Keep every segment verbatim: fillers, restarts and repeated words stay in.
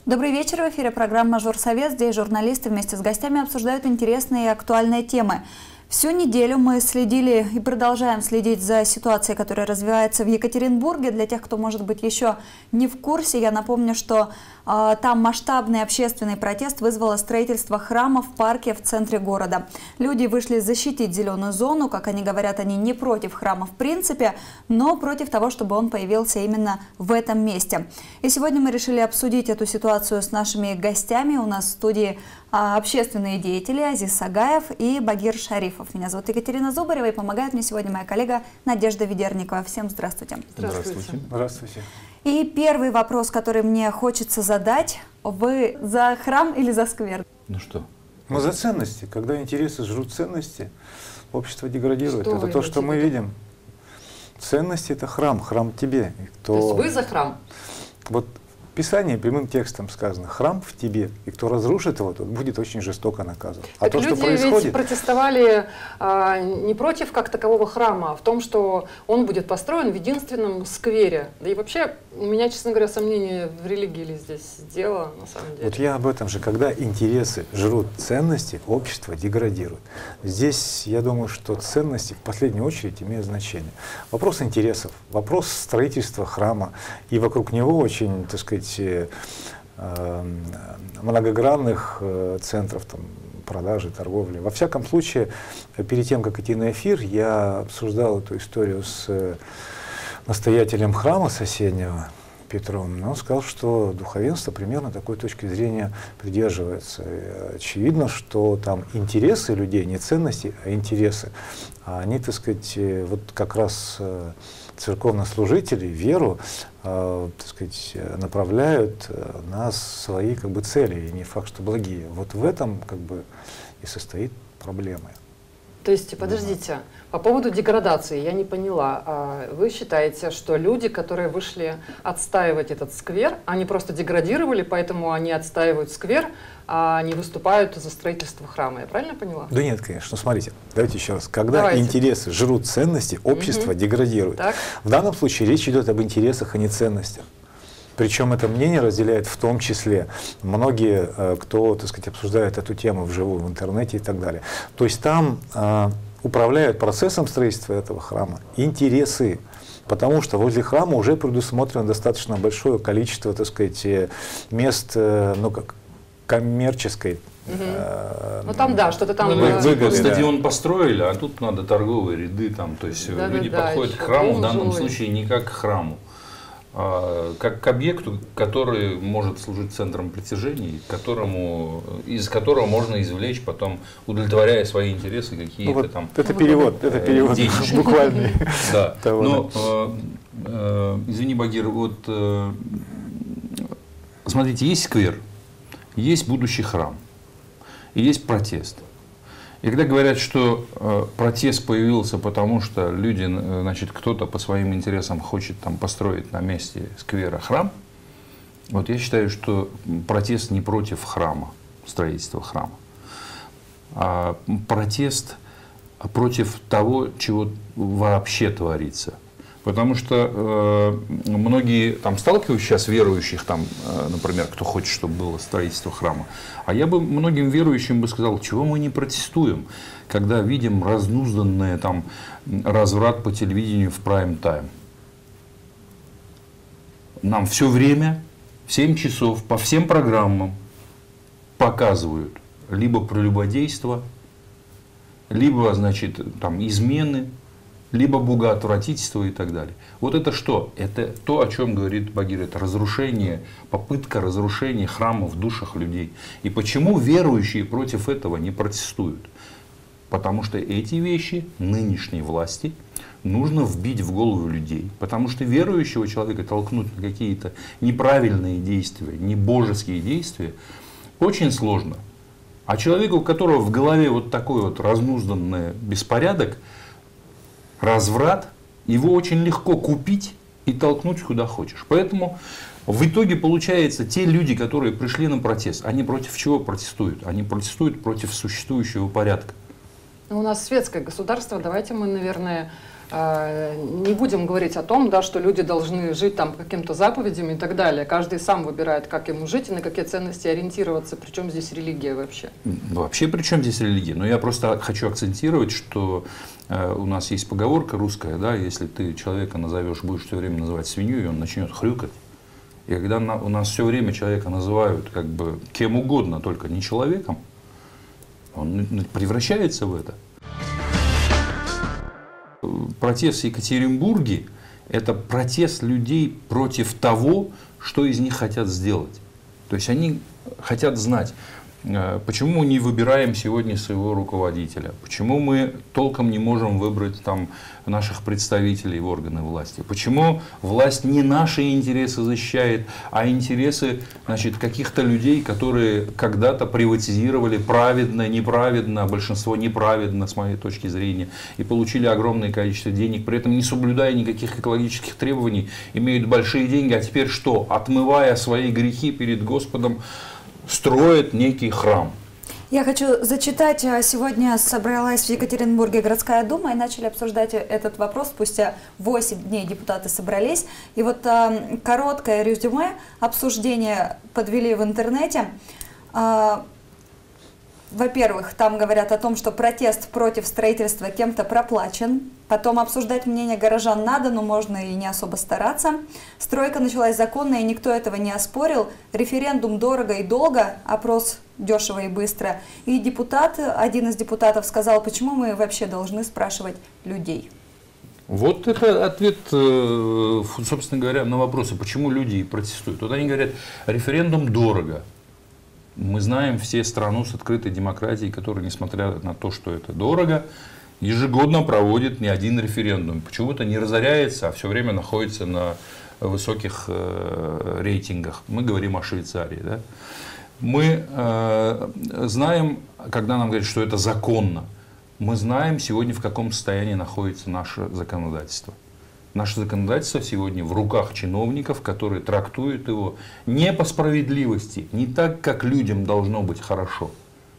Добрый вечер. В эфире программа «Мажорсовет». Здесь журналисты вместе с гостями обсуждают интересные и актуальные темы. Всю неделю мы следили и продолжаем следить за ситуацией, которая развивается в Екатеринбурге. Для тех, кто, может быть, еще не в курсе, я напомню, что э, там масштабный общественный протест вызвало строительство храма в парке в центре города. Люди вышли защитить зеленую зону. Как они говорят, они не против храма в принципе, но против того, чтобы он появился именно в этом месте. И сегодня мы решили обсудить эту ситуацию с нашими гостями. У нас в студии общественные деятели Азиз Сагаев и Багир Шарифов. Меня зовут Екатерина Зубарева, и помогает мне сегодня моя коллега Надежда Ведерникова. Всем здравствуйте. Здравствуйте. Здравствуйте. И первый вопрос, который мне хочется задать. Вы за храм или за сквер? Ну что? Мы за ценности. Когда интересы жрут ценности, общество деградирует. Что это то, что мы видим. Ценности — это храм, храм тебе. Кто... То есть вы за храм? Вот в Писании прямым текстом сказано: храм в тебе, и кто разрушит его, тот будет очень жестоко наказан. А то, что происходит... ведь протестовали а, не против как такового храма, а в том, что он будет построен в единственном сквере. Да и вообще, у меня, честно говоря, сомнения, в религии ли здесь дело, на самом деле. Вот я об этом же. Когда интересы жрут ценности, общество деградирует. Здесь, я думаю, что ценности в последнюю очередь имеют значение. Вопрос интересов, вопрос строительства храма, и вокруг него очень, так сказать, многогранных центров там, продажи, торговли. Во всяком случае, перед тем, как идти на эфир, я обсуждал эту историю с настоятелем храма соседнего, Петром. Он сказал, что духовенство примерно такой точки зрения придерживается. И очевидно, что там интересы людей, не ценности, а интересы. А они, так сказать, вот как раз церковнослужителей, веру, э, так сказать, направляют на свои как бы цели, и не факт, что благие. Вот в этом как бы и состоит проблема. То есть, подождите, да. По поводу деградации я не поняла. Вы считаете, что люди, которые вышли отстаивать этот сквер, они просто деградировали, поэтому они отстаивают сквер, а не выступают за строительство храма? Я правильно поняла? Да нет, конечно. Ну, смотрите, давайте еще раз. Когда давайте. Интересы жрут ценности, общество угу. деградирует. Так. В данном случае речь идет об интересах, а не ценностях. Причем это мнение разделяет в том числе многие, кто, так сказать, обсуждает эту тему вживую в интернете и так далее. То есть там э, управляют процессом строительства этого храма интересы. Потому что возле храма уже предусмотрено достаточно большое количество, так сказать, мест, ну, как коммерческой. Угу. Э, ну там да, что-то там. Вы, вы стадион да. построили, а тут надо торговые ряды, там, то есть да, люди да, подходят да, к храму в данном жилой. случае не как к храму, а как к объекту, который может служить центром притяжения, которому, из которого можно извлечь потом, удовлетворяя свои интересы, какие-то ну, вот там. Это перевод, это перевод буквальный. Да. Но извини, Багир, вот смотрите, есть сквер. Есть будущий храм, и есть протест. И когда говорят, что э, протест появился, потому что люди, значит, кто-то по своим интересам хочет там построить на месте сквера храм, вот я считаю, что протест не против храма, строительства храма, а протест против того, чего вообще творится. Потому что э, многие там сталкиваются сейчас верующих, там, э, например, кто хочет, чтобы было строительство храма. А я бы многим верующим бы сказал, чего мы не протестуем, когда видим разнузданный там разврат по телевидению в прайм-тайм. Нам все время, в семь часов, по всем программам показывают либо прелюбодейство, либо, значит, там, измены, либо богоотвратительство и так далее. Вот это что? Это то, о чем говорит Багир. Это разрушение, попытка разрушения храма в душах людей. И почему верующие против этого не протестуют? Потому что эти вещи нынешней власти нужно вбить в голову людей. Потому что верующего человека толкнуть на какие-то неправильные действия, небожеские действия очень сложно. А человеку, у которого в голове вот такой вот разнузданный беспорядок, разврат, его очень легко купить и толкнуть куда хочешь. Поэтому в итоге получается, те люди, которые пришли на протест, они против чего протестуют? Они протестуют против существующего порядка. У нас светское государство, давайте мы, наверное, Не будем говорить о том, да, что люди должны жить там по каким-то заповедям и так далее. Каждый сам выбирает, как ему жить и на какие ценности ориентироваться. Причем здесь религия вообще? Вообще, при чем здесь религия? Но я просто хочу акцентировать, что э, у нас есть поговорка русская, да, если ты человека назовешь, будешь все время называть свиньей, он начнет хрюкать. И когда на, у нас все время человека называют как бы кем угодно, только не человеком, он превращается в это. Протест в Екатеринбурге – это протест людей против того, что из них хотят сделать. То есть они хотят знать, почему мы не выбираем сегодня своего руководителя, почему мы толком не можем выбрать там наших представителей в органы власти, почему власть не наши интересы защищает, а интересы, значит, каких-то людей, которые когда-то приватизировали праведно, неправедно, большинство неправедно с моей точки зрения, и получили огромное количество денег, при этом не соблюдая никаких экологических требований, имеют большие деньги, а теперь что, отмывая свои грехи перед Господом, строят некий храм. Я хочу зачитать. Сегодня собралась в Екатеринбурге городская дума и начали обсуждать этот вопрос. Спустя восемь дней депутаты собрались. И вот а, короткое резюме обсуждения подвели в интернете. А, Во-первых, там говорят о том, что протест против строительства кем-то проплачен. Потом обсуждать мнение горожан надо, но можно и не особо стараться. Стройка началась законно, и никто этого не оспорил. Референдум дорого и долго, опрос дешево и быстро. И депутат, один из депутатов сказал, почему мы вообще должны спрашивать людей. Вот это ответ, собственно говоря, на вопросы, почему люди протестуют. Вот они говорят, референдум дорого. Мы знаем все страну с открытой демократией, которая, несмотря на то, что это дорого, ежегодно проводит не один референдум. Почему-то не разоряется, а все время находится на высоких э, рейтингах. Мы говорим о Швейцарии. Да? Мы э, знаем, когда нам говорят, что это законно, мы знаем сегодня, в каком состоянии находится наше законодательство. Наше законодательство сегодня в руках чиновников, которые трактуют его не по справедливости, не так, как людям должно быть хорошо.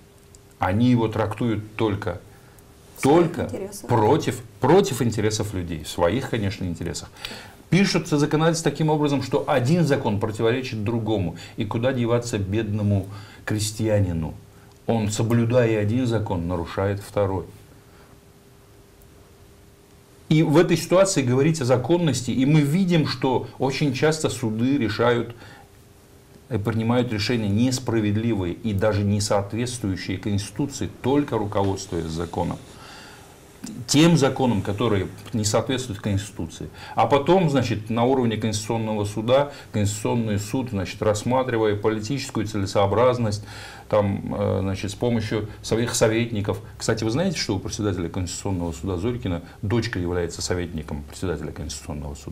Они его трактуют только, только против, против интересов людей, в своих, конечно, интересах. Пишется законодательство таким образом, что один закон противоречит другому. И куда деваться бедному крестьянину? Он, соблюдая один закон, нарушает второй. И в этой ситуации говорить о законности, и мы видим, что очень часто суды решают, принимают решения несправедливые и даже не соответствующие Конституции, только руководствуясь законом. Тем законам, которые не соответствуют Конституции. А потом, значит, на уровне Конституционного суда, Конституционный суд, значит, рассматривая политическую целесообразность, там, значит, с помощью своих советников. Кстати, вы знаете, что у председателя Конституционного суда Зорькина дочка является советником председателя Конституционного суда?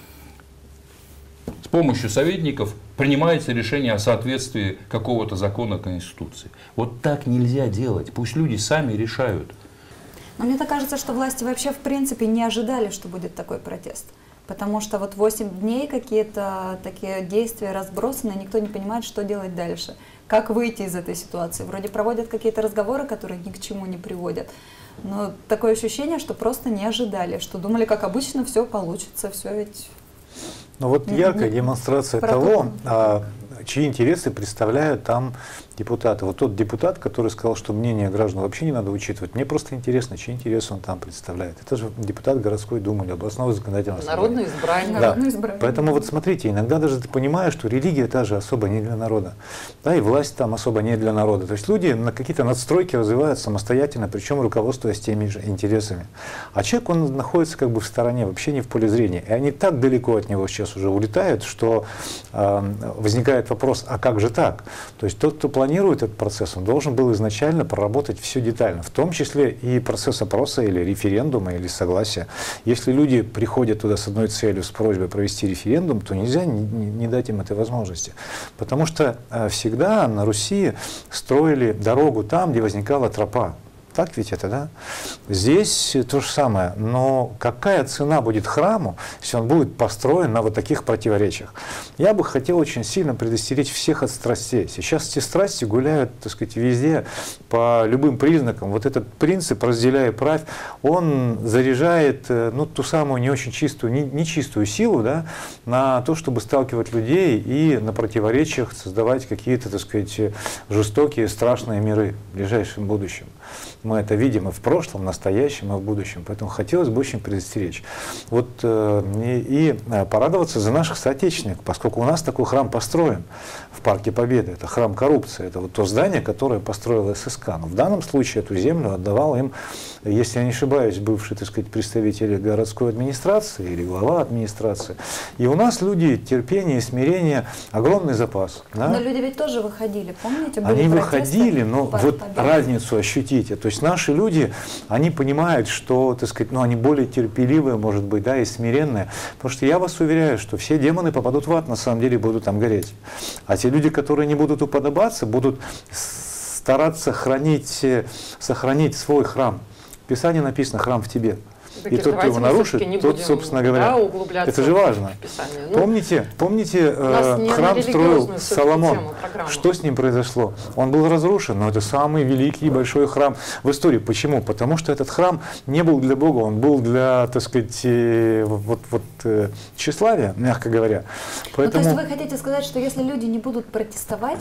С помощью советников принимается решение о соответствии какого-то закона Конституции. Вот так нельзя делать. Пусть люди сами решают. Но мне так кажется, что власти вообще в принципе не ожидали, что будет такой протест. Потому что вот восемь дней какие-то такие действия разбросаны, никто не понимает, что делать дальше. Как выйти из этой ситуации? Вроде проводят какие-то разговоры, которые ни к чему не приводят. Но такое ощущение, что просто не ожидали, что думали, как обычно, все получится, все ведь... Ну вот яркая демонстрация того, а, чьи интересы представляют там депутаты. Вот тот депутат, который сказал, что мнение граждан вообще не надо учитывать, мне просто интересно, чьи интересы он там представляет. Это же депутат городской думы или областного законодательного собрания. Народное избрание. Да. Народное избрание. Поэтому вот смотрите, иногда даже ты понимаешь, что религия та же особо не для народа. Да, и власть там особо не для народа. То есть люди на какие-то надстройки развивают самостоятельно, причем руководствуясь теми же интересами. А человек, он находится как бы в стороне, вообще не в поле зрения. И они так далеко от него сейчас уже улетают, что э, возникает вопрос, а как же так? То есть тот, кто планирует этот процесс, он должен был изначально проработать все детально, в том числе и процесс опроса или референдума, или согласия. Если люди приходят туда с одной целью, с просьбой провести референдум, то нельзя не, не дать им этой возможности. Потому что э, всегда на Руси строили дорогу там, где возникала тропа. Так ведь это, да? Здесь то же самое. Но какая цена будет храму, если он будет построен на вот таких противоречиях? Я бы хотел очень сильно предостеречь всех от страстей. Сейчас эти страсти гуляют, так сказать, везде по любым признакам. Вот этот принцип «разделяй и правь», он заряжает, ну, ту самую не очень чистую, не, нечистую силу, да, на то, чтобы сталкивать людей и на противоречиях создавать какие-то, так сказать, жестокие, страшные миры в ближайшем будущем. Мы это видим и в прошлом, в настоящем, и в будущем. Поэтому хотелось бы очень предостеречь. Вот, э, и, и порадоваться за наших соотечественников, поскольку у нас такой храм построен в Парке Победы. Это храм коррупции. Это вот то здание, которое построила ССК. Но в данном случае эту землю отдавал им, если я не ошибаюсь, бывший, так сказать, представитель городской администрации или глава администрации. И у нас люди терпения и смирения, огромный запас. Да? Но люди ведь тоже выходили, помните? Были Они выходили, но вот Победы. разницу ощутите. То есть наши люди, они понимают, что, так сказать, ну, они более терпеливые, может быть, да, и смиренные. Потому что я вас уверяю, что все демоны попадут в ад, на самом деле будут там гореть. А те люди, которые не будут уподобаться, будут стараться хранить, сохранить свой храм. В Писании написано «храм в тебе». И тот, кто его нарушит, тот, собственно говоря, да, это же важно. Ну, помните, помните э, храм строил Соломон. Что с ним произошло? Он был разрушен, но это самый великий и большой храм в истории. Почему? Потому что этот храм не был для Бога, он был для, так сказать, э, вот, вот, э, тщеславия, мягко говоря. Поэтому... Ну, то есть вы хотите сказать, что если люди не будут протестовать,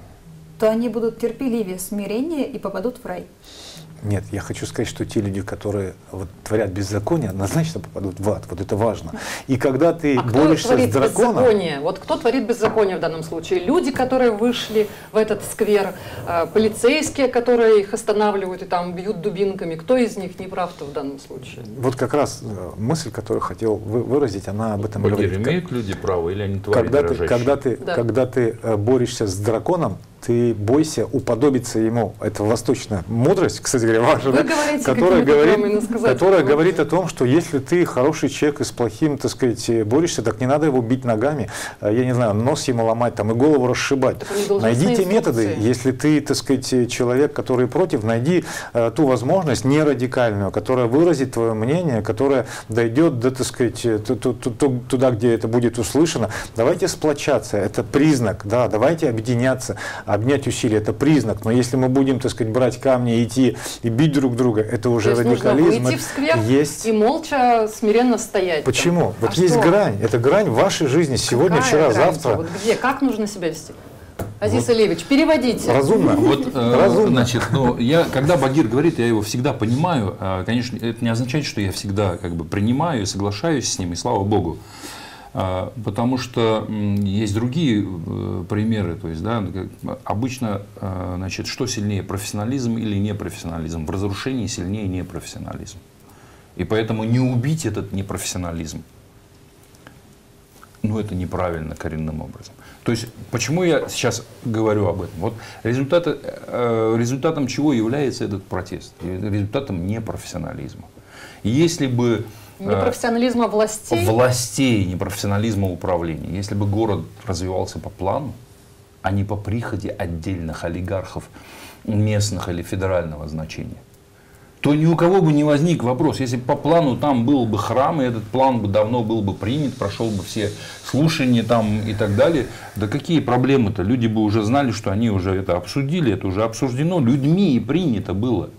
то они будут терпеливее, смирение и попадут в рай? Нет, я хочу сказать, что те люди, которые вот творят беззаконие, однозначно попадут в ад. Вот это важно. И когда ты а борешься кто творит с драконом... беззаконие? Вот кто творит беззаконие в данном случае? Люди, которые вышли в этот сквер, э, полицейские, которые их останавливают и там бьют дубинками. Кто из них не прав-то в данном случае? Вот как раз мысль, которую хотел вы, выразить, она об этом Багир, говорит. имеют люди право или они твари когда ты, дрожащие? когда ты, Да. когда ты борешься с драконом, ты бойся уподобиться ему. Это восточная мудрость, кстати говоря, ваша, да? которая, говорит, которая говорит о том, что если ты хороший человек и с плохим, так сказать, борешься, так не надо его бить ногами, я не знаю, нос ему ломать там, и голову расшибать. Найдите методы. Если ты, так сказать, человек, который против, найди э, ту возможность не радикальную, которая выразит твое мнение, которая дойдет до, так сказать, туда, где это будет услышано. Давайте сплочаться. Это признак. Да, давайте объединяться. Обнять усилия – это признак, но если мы будем, так сказать, брать камни, идти и бить друг друга, это уже То есть радикализм. Нужно выйти в сквер есть... и молча, смиренно стоять. Почему? Там. Вот а есть что? грань. Это грань в вашей жизни сегодня, Какая вчера, грань? завтра. Вот где? Как нужно себя вести? Азиз Вот. Алиевич, переводите. Разумно. Вот, э, Разумно. значит, ну, я, когда Багир говорит, я его всегда понимаю. А, конечно, это не означает, что я всегда как бы принимаю и соглашаюсь с ним, и слава Богу. А, потому что м, есть другие э, примеры. То есть, да, обычно, э, значит, что сильнее, профессионализм или непрофессионализм? В разрушении сильнее непрофессионализм. И поэтому не убить этот непрофессионализм, ну, это неправильно коренным образом. То есть, почему я сейчас говорю об этом? Вот результат, э, результатом чего является этот протест? Результатом непрофессионализма. И если бы... Э, Непрофессионализма властей? Властей, непрофессионализма управления. Если бы город развивался по плану, а не по прихоти отдельных олигархов местных или федерального значения, то ни у кого бы не возник вопрос, если бы по плану там был бы храм, и этот план бы давно был бы принят, прошел бы все слушания там и так далее, да какие проблемы-то? Люди бы уже знали, что они уже это обсудили, это уже обсуждено людьми и принято было.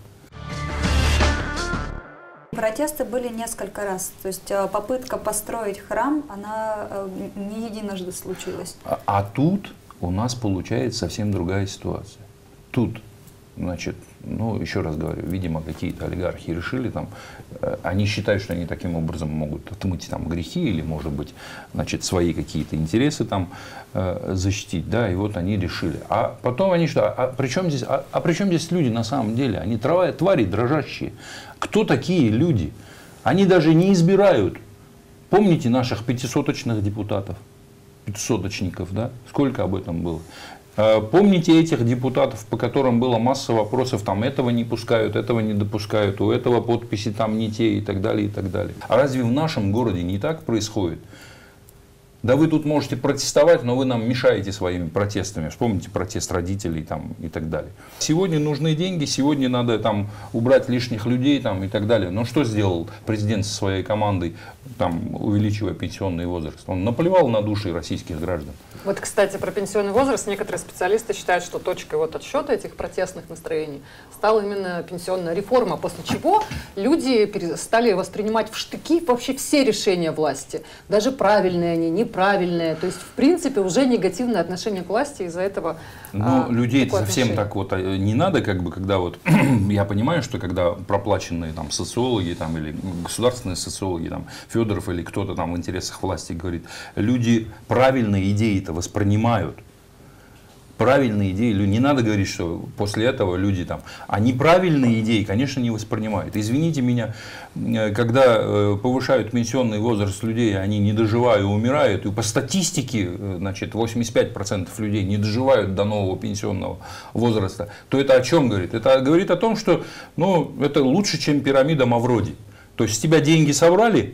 Протесты были несколько раз, то есть попытка построить храм, она не единожды случилась. А, а тут у нас получается совсем другая ситуация. Тут, значит, ну, еще раз говорю, видимо, какие-то олигархи решили, там, э, они считают, что они таким образом могут отмыть там грехи или, может быть, значит, свои какие-то интересы там э, защитить, да, и вот они решили. А потом они что, а при чем здесь, а, а при чем здесь люди на самом деле? Они трава, твари дрожащие. Кто такие люди? Они даже не избирают. Помните наших пятисоточных депутатов, пятисоточников, да? Сколько об этом было? Помните этих депутатов, по которым было масса вопросов, там этого не пускают, этого не допускают, у этого подписи там не те и так далее, и так далее. А разве в нашем городе не так происходит? Да вы тут можете протестовать, но вы нам мешаете своими протестами. Вспомните протест родителей там, и так далее. Сегодня нужны деньги, сегодня надо там, убрать лишних людей там, и так далее. Но что сделал президент со своей командой, там, увеличивая пенсионный возраст? Он наплевал на души российских граждан. Вот, кстати, про пенсионный возраст. Некоторые специалисты считают, что точкой вот отсчета этих протестных настроений стала именно пенсионная реформа, после чего люди стали воспринимать в штыки вообще все решения власти. Даже правильные они, неправильные. То есть, в принципе, уже негативное отношение к власти из-за этого. Но а, людей совсем отношение. так вот не надо, как бы, когда вот, я понимаю, что когда проплаченные там социологи там, или государственные социологи, там, Федоров или кто-то там в интересах власти говорит, люди правильные идеи-то воспринимают. Правильные идеи, не надо говорить, что после этого люди там, а неправильные идеи, конечно, не воспринимают. Извините меня, когда повышают пенсионный возраст людей, они не доживают и умирают, и по статистике, значит, восемьдесят пять процентов людей не доживают до нового пенсионного возраста, то это о чем говорит? Это говорит о том, что, ну, это лучше, чем пирамида Мавроди. То есть с тебя деньги собрали,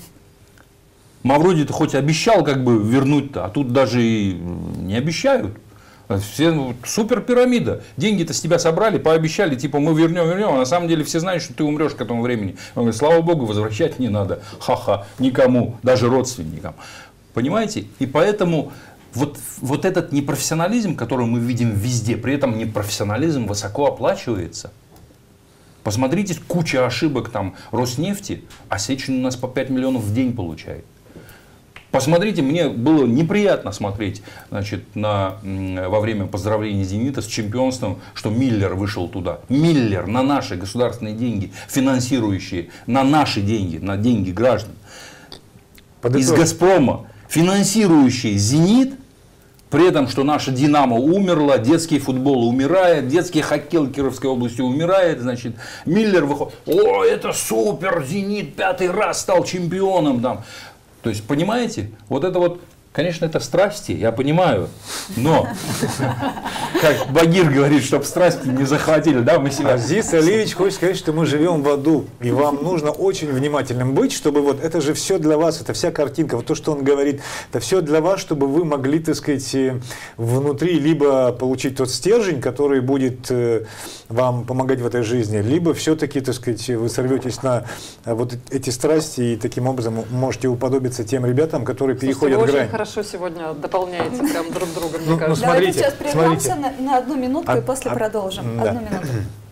Мавроди-то хоть обещал как бы вернуть-то, а тут даже и не обещают. Все, супер пирамида. Деньги-то с тебя собрали, пообещали, типа мы вернем, вернем. А на самом деле все знают, что ты умрешь к этому времени. Он говорит, слава богу, возвращать не надо. Ха-ха, никому, даже родственникам. Понимаете? И поэтому вот, вот этот непрофессионализм, который мы видим везде, при этом непрофессионализм высоко оплачивается. Посмотрите, куча ошибок там Роснефти, а Сечин у нас по пять миллионов в день получает. Посмотрите, мне было неприятно смотреть, значит, на, во время поздравления «Зенита» с чемпионством, что Миллер вышел туда. Миллер на наши государственные деньги, финансирующие, на наши деньги, на деньги граждан. Подытожь. Из «Газпрома», финансирующие «Зенит», при этом, что наша «Динамо» умерла, детский футбол умирает, детский хоккей Кировской области умирает, значит, Миллер выходит, о, это супер, «Зенит» пятый раз стал чемпионом там. То есть, понимаете, вот это вот, конечно, это страсти, я понимаю, но, как Багир говорит, чтобы страсти не захватили, да, мы себя... Азиз Алиевич хочет сказать, что мы живем в аду, и вам нужно очень внимательным быть, чтобы вот это же все для вас, это вся картинка, вот то, что он говорит, это все для вас, чтобы вы могли, так сказать, внутри либо получить тот стержень, который будет вам помогать в этой жизни, либо все-таки, так сказать, вы сорветесь на вот эти страсти и таким образом можете уподобиться тем ребятам, которые переходят Слушайте, грань. хорошо сегодня дополняете прям друг друга, мне Ну, кажется. ну, смотрите, Давайте сейчас прервемся смотрите. на, на одну минутку А- и после а- продолжим. да. Одну минуту.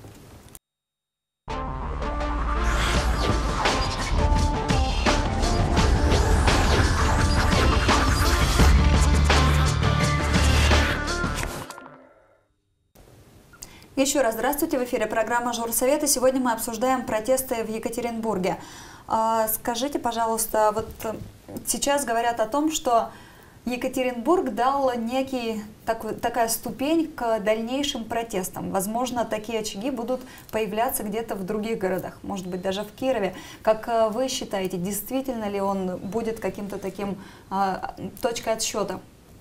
Еще раз здравствуйте, в эфире программа «Журсовет», и сегодня мы обсуждаем протесты в Екатеринбурге. А, скажите, пожалуйста, вот сейчас говорят о том, что Екатеринбург дал некий, такой, такая ступень к дальнейшим протестам. Возможно, такие очаги будут появляться где-то в других городах, может быть, даже в Кирове. Как вы считаете, действительно ли он будет каким-то таким а, точкой отсчета?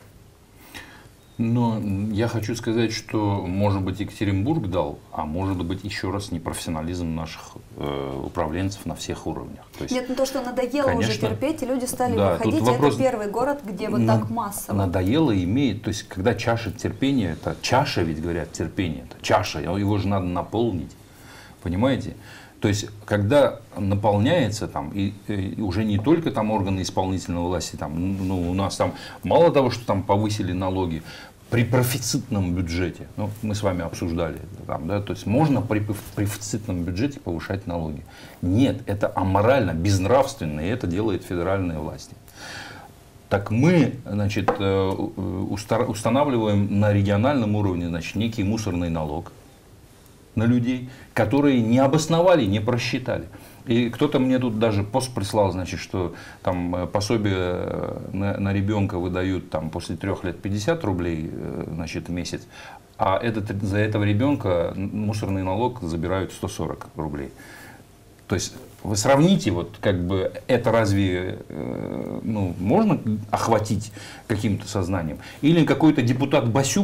Но я хочу сказать, что, может быть, Екатеринбург дал, а может быть, еще раз, непрофессионализм наших э, управленцев на всех уровнях. То есть, нет, ну то, что надоело конечно, уже терпеть, и люди стали да, выходить, тут вопрос, это первый город, где вот на, так массово. Надоело имеет, то есть, когда чаша терпения, это чаша, ведь говорят, терпения, это чаша, его же надо наполнить, понимаете? То есть, когда наполняется там, и, и уже не только там органы исполнительной власти, там, ну, у нас там мало того, что там повысили налоги, при профицитном бюджете, ну, мы с вами обсуждали, там, да, то есть можно при профицитном бюджете повышать налоги. Нет, это аморально, безнравственно, и это делает федеральные власти. Так мы, значит, устанавливаем на региональном уровне, значит, некий мусорный налог на людей, которые не обосновали, не просчитали. И кто-то мне тут даже пост прислал, значит, что там пособие на, на ребенка выдают там, после трех лет пятьдесят рублей, значит, в месяц, а этот, за этого ребенка мусорный налог забирают сто сорок рублей. То есть вы сравните, вот как бы это разве ну, можно охватить каким-то сознанием? Или какой-то депутат Басюк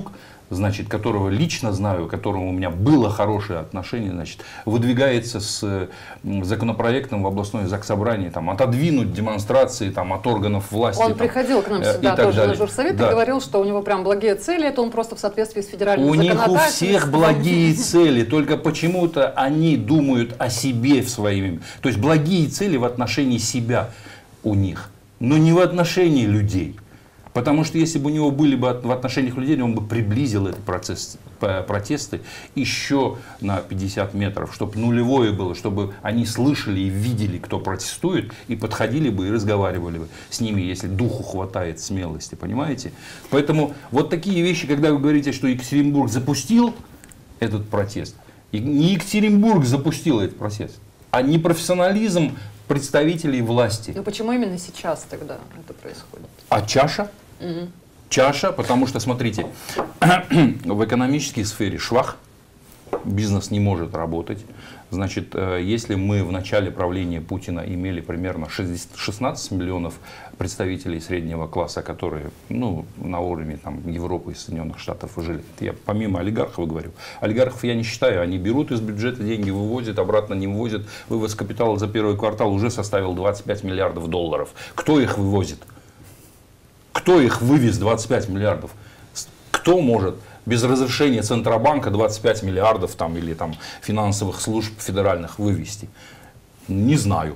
значит, которого лично знаю, к которому у меня было хорошее отношение, значит, выдвигается с законопроектом в областное заксобрание там, отодвинуть демонстрации там, от органов власти. Он там, приходил к нам сюда тоже далее. на журсовет Да. и говорил, что у него прям благие цели, это он просто в соответствии с федеральным у законодательством. них у всех благие цели, только почему-то они думают о себе в своими. То есть благие цели в отношении себя у них, но не в отношении людей. Потому что если бы у него были бы в отношениях людей, он бы приблизил этот процесс протесты еще на пятьдесят метров, чтобы нулевое было, чтобы они слышали и видели, кто протестует, и подходили бы и разговаривали бы с ними, если духу хватает смелости, понимаете? Поэтому вот такие вещи, когда вы говорите, что Екатеринбург запустил этот протест, и не Екатеринбург запустил этот протест, а непрофессионализм представителей власти. Ну почему именно сейчас тогда это происходит? А чаша? Угу. Чаша, потому что, смотрите, в экономической сфере швах, бизнес не может работать. Значит, если мы в начале правления Путина имели примерно шестнадцать миллионов представителей среднего класса, которые ну, на уровне там, Европы и Соединенных Штатов жили, я помимо олигархов говорю, олигархов я не считаю, они берут из бюджета деньги, вывозят, обратно не вывозят, вывоз капитала за первый квартал уже составил двадцать пять миллиардов долларов. Кто их вывозит? Кто их вывез двадцать пять миллиардов? Кто может без разрешения Центробанка двадцать пять миллиардов там, или там, финансовых служб федеральных вывести? Не знаю.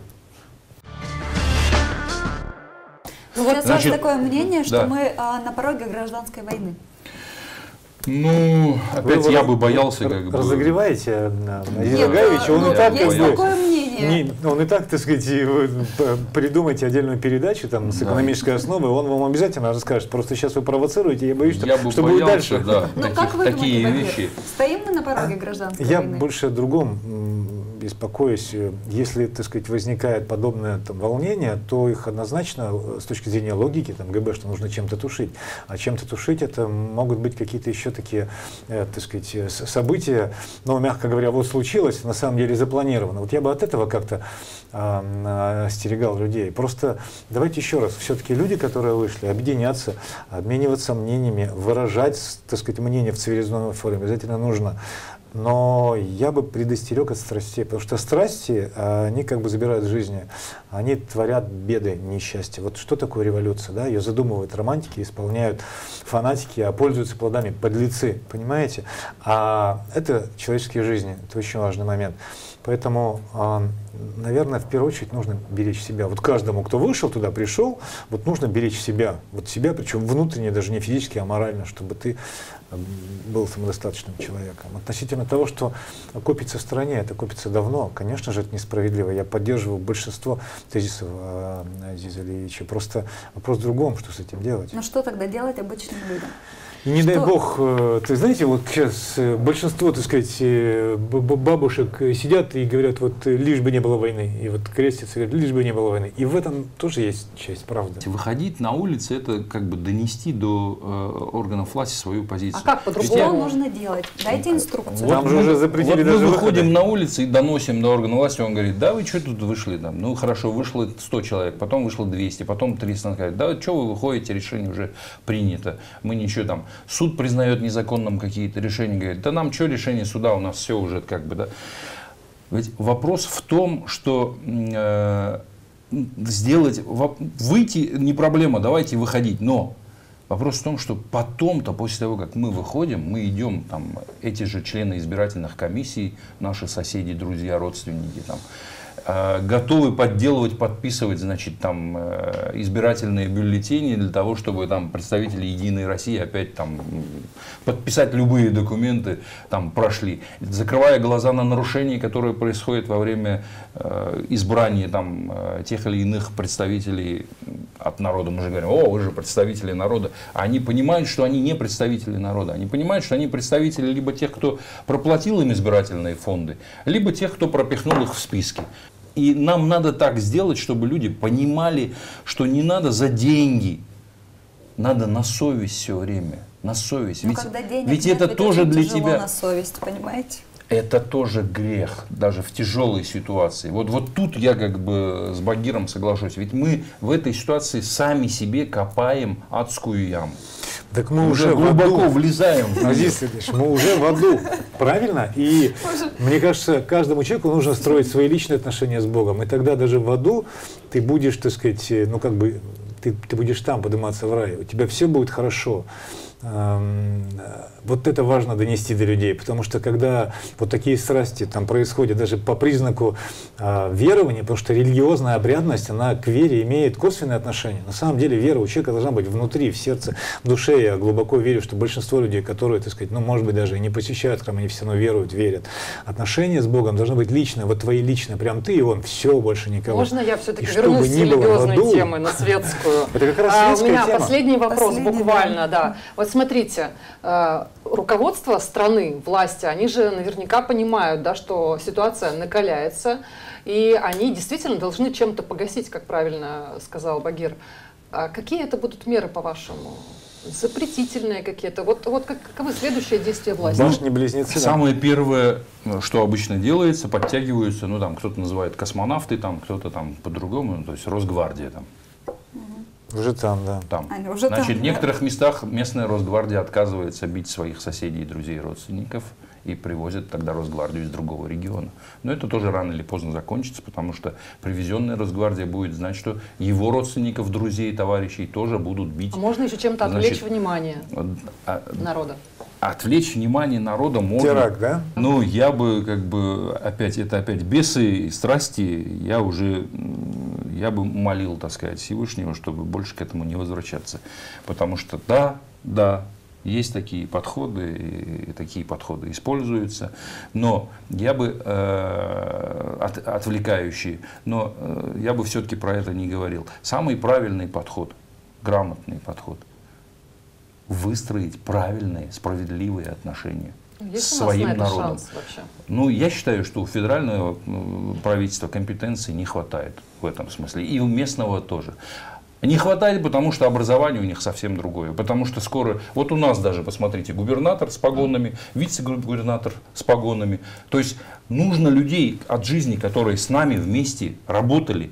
Ну, вот Значит, есть такое мнение, что да. мы а, на пороге гражданской войны. Ну, опять Вы я раз- бы боялся, как бы. Разогреваете Азиза Нет, Гаевича, он ну, и так как есть бы... такое мнение. Не, он и так, так сказать, и вы п- придумайте отдельную передачу там, с Да. экономической основой, он вам обязательно расскажет. Просто сейчас вы провоцируете, я боюсь, что, Я бы что будет боялся, дальше. да, Ну, таких- как вы такие думаете, вещи. Багир, стоим мы на пороге гражданской Я войны? больше о другом м, беспокоюсь. Если, так сказать, возникает подобное там, волнение, то их однозначно э, с точки зрения логики, там, ГБ, что нужно чем-то тушить. А чем-то тушить это могут быть какие-то еще такие, э, так сказать, э, с- события, но, мягко говоря, вот случилось, на самом деле запланировано. Вот я бы от этого как-то э, остерегал людей. Просто давайте еще раз, все-таки люди, которые вышли, объединяться, обмениваться мнениями, выражать, так сказать, мнение в цивилизованной форме обязательно нужно. Но я бы предостерег от страстей, потому что страсти, они как бы забирают жизни, они творят беды, несчастья. Вот что такое революция? Да? Ее задумывают романтики, исполняют фанатики, а пользуются плодами подлецы, понимаете? А это человеческие жизни, это очень важный момент. Поэтому, наверное, в первую очередь нужно беречь себя. Вот каждому, кто вышел туда, пришел, вот нужно беречь себя. Вот себя, причем внутренне, даже не физически, а морально, чтобы ты был самодостаточным человеком. Относительно того, что копится в стране, это копится давно. Конечно же, это несправедливо. Я поддерживаю большинство тезисов Азиза Ильича. Просто вопрос в другом, что с этим делать. Ну что тогда делать обычным людям? И не дай Что? бог, э, ты знаете, вот сейчас э, большинство, так сказать, э, б- б- бабушек э, сидят и говорят, вот э, лишь бы не было войны, и вот крестятся, говорят, лишь бы не было войны. И в этом тоже есть часть правды. Выходить на улицы — это как бы донести до э, органов власти свою позицию. А как Что по-другому? нужно делать? Дайте инструкцию. Там же уже запретили вот даже мы выходим выходы. на улицы и доносим до органов власти, он говорит, да вы что тут вышли? Там? Ну хорошо, вышло сто человек, потом вышло двести, потом триста. Он говорит, да что вы выходите, решение уже принято. Мы ничего там, суд признает незаконным какие-то решения, говорит, да нам что решение суда, у нас все уже как бы, да. Ведь вопрос в том, что э, сделать, выйти не проблема, давайте выходить, но вопрос в том, что потом-то, после того, как мы выходим, мы идем, там, эти же члены избирательных комиссий, наши соседи, друзья, родственники, там, э, готовы подделывать, подписывать, значит, там, э, избирательные бюллетени для того, чтобы там, представители Единой России опять там, подписать любые документы, там, прошли, закрывая глаза на нарушения, которые происходят во время э, избрания там, э, тех или иных представителей от народа. Мы же говорим, о, вы же представители народа. А они понимают, что они не представители народа. Они понимают, что они представители либо тех, кто проплатил им избирательные фонды, либо тех, кто пропихнул их в списки. И нам надо так сделать, чтобы люди понимали, что не надо за деньги, надо на совесть все время. На совесть. Но Ведь, когда денег ведь нет, это ведь тоже очень для тяжело тебя. на совесть, понимаете? Это тоже грех, даже в тяжелой ситуации. Вот, вот тут я как бы с Багиром соглашусь. Ведь мы в этой ситуации сами себе копаем адскую яму. Так мы уже, уже глубоко в аду. влезаем. Азиз Сергеевич, мы уже в аду, правильно? И мне кажется, каждому человеку нужно строить свои личные отношения с Богом. И тогда даже в аду ты будешь, так сказать, ну как бы, ты, ты будешь там подниматься в рай. У тебя все будет хорошо. Вот это важно донести до людей, потому что когда вот такие страсти там происходят даже по признаку э, верования, потому что религиозная обрядность, она к вере имеет косвенное отношение. На самом деле вера у человека должна быть внутри, в сердце, в душе. Я глубоко верю, что большинство людей, которые, так сказать, ну, может быть, даже и не посещают храм, они все равно веруют, верят. Отношения с Богом должны быть личные, вот твои личные, прям ты и он, все, больше никого. Можно я все-таки вернусь с религиозной аду, темы на светскую? Это как раз а, светская У меня тема. последний вопрос, Последний, буквально, да. да. Вот смотрите, э, руководство страны, власти, они же наверняка понимают, да, что ситуация накаляется, и они действительно должны чем-то погасить, как правильно сказал Багир. А какие это будут меры, по-вашему? Запретительные какие-то? Вот, вот как, каковы следующие действия власти? Башни-близнецы. Самое первое, что обычно делается, подтягиваются, ну там кто-то называет космонавты, там кто-то там по-другому, ну, то есть Росгвардия там. Уже там, да. Там. Они уже Значит, там, в некоторых местах местная Росгвардия отказывается бить своих соседей, друзей, родственников и привозят тогда Росгвардию из другого региона. Но это тоже рано или поздно закончится, потому что привезенная Росгвардия будет знать, что его родственников, друзей, товарищей тоже будут бить. А можно еще чем-то отвлечь Значит, внимание а, народа? Отвлечь внимание народа можно. Теракт, да? Ну, я бы, как бы, опять, это опять бесы и страсти, я уже, я бы молил, так сказать, Всевышнего, чтобы больше к этому не возвращаться. Потому что, да, да, есть такие подходы, и такие подходы используются, но я бы, э, от, отвлекающие, но э, я бы все-таки про это не говорил. Самый правильный подход, грамотный подход – выстроить правильные, справедливые отношения Есть с у нас своим на это народом. шанс вообще? Ну, я считаю, что у федерального правительства компетенции не хватает в этом смысле. И у местного тоже. Не хватает, потому что образование у них совсем другое. Потому что скоро, вот у нас даже, посмотрите, губернатор с погонами, вице-губернатор с погонами. То есть нужно людей от жизни, которые с нами вместе работали,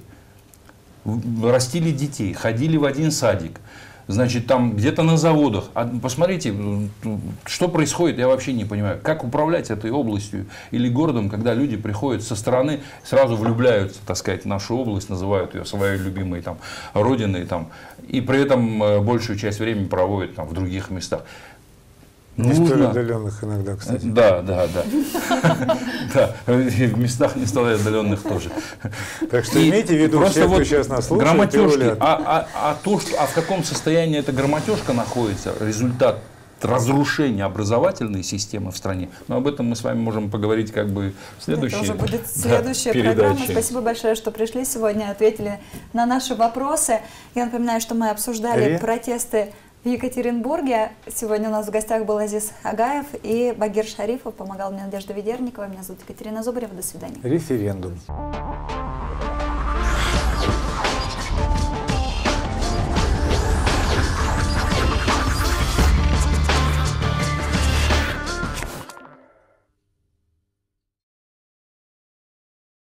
растили детей, ходили в один садик. Значит, там где-то на заводах. А посмотрите, что происходит, я вообще не понимаю. Как управлять этой областью или городом, когда люди приходят со стороны, сразу влюбляются, так сказать, в нашу область, называют ее своей любимой там, родиной, там, и при этом большую часть времени проводят там, в других местах. Не столь Нужно... отдаленных иногда, кстати. Да, да, да. Да, в местах не столь отдаленных тоже. Так что имейте в виду, все, кто сейчас нас слушает, грамотежки, а, а, а, то, что, а в каком состоянии эта грамотежка находится, результат разрушения образовательной системы в стране. Но об этом мы с вами можем поговорить как бы в следующей Это уже будет следующая да, программа. передаче. Спасибо большое, что пришли сегодня, ответили на наши вопросы. Я напоминаю, что мы обсуждали Ри? протесты в Екатеринбурге. Сегодня у нас в гостях был Азиз Агаев и Багир Шарифов. Помогал мне Надежда Ведерникова. Меня зовут Екатерина Зубарева. До свидания. Референдум.